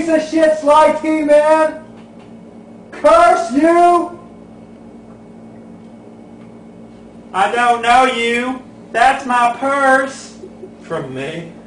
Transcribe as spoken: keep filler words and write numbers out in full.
piece of shit, Slytman! Curse you! I don't know you. That's my purse. From me?